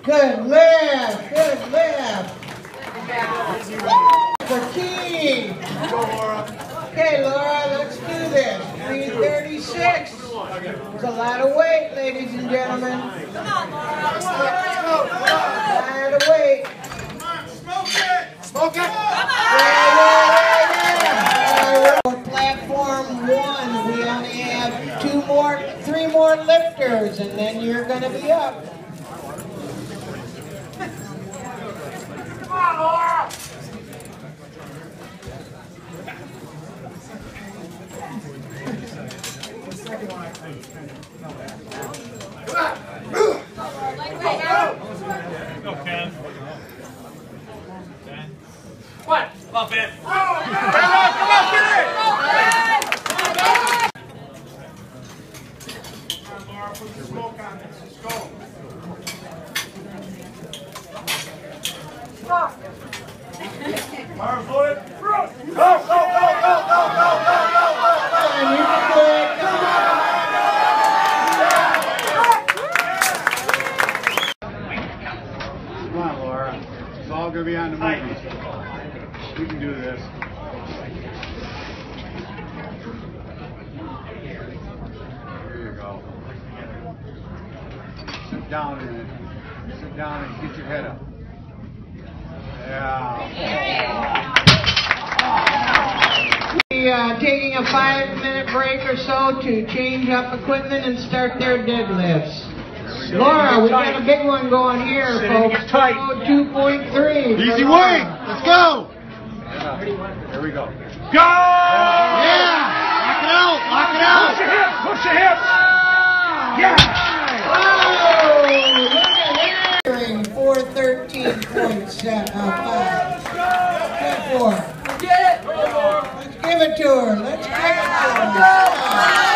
Good lift. Good lift. For Key. Okay, Laura, let's do this. 336. It's a lot of weight, ladies and gentlemen. Come on, Laura. A lot of weight. Come on, smoke it! Smoke it! Come on! For platform 1, we only have 3 more lifters, and then you're going to be up. Come on, Laura! Go, Ken. What? Bump it. Come on, get it! Come on, Laura, put your smoke on this. Let's go. Laura, put it. Go, go, go, go, go, go, go, go, go, go. And you can do it. Come on. Come on, Laura. It's all going to be on the movies. We can do this. Here you go. Sit down and get your head up. Yeah. Taking a 5-minute break or so to change up equipment and start their deadlifts. Laura, we got a big one going here, folks. 2.3. Easy weight. Let's go. Here we go. Go! Yeah. Lock it out. Lock it out. Push your hips. Push your hips. Yeah. Oh, look at that. 413.4. Get it! Let's give it to her. Let's give it to her.